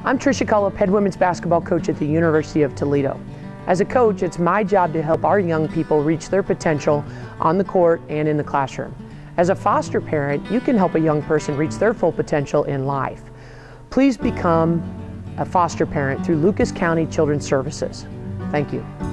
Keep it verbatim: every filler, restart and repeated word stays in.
I'm Tricia Cullop, head women's basketball coach at the University of Toledo. As a coach, it's my job to help our young people reach their potential on the court and in the classroom. As a foster parent, you can help a young person reach their full potential in life. Please become a foster parent through Lucas County Children's Services. Thank you.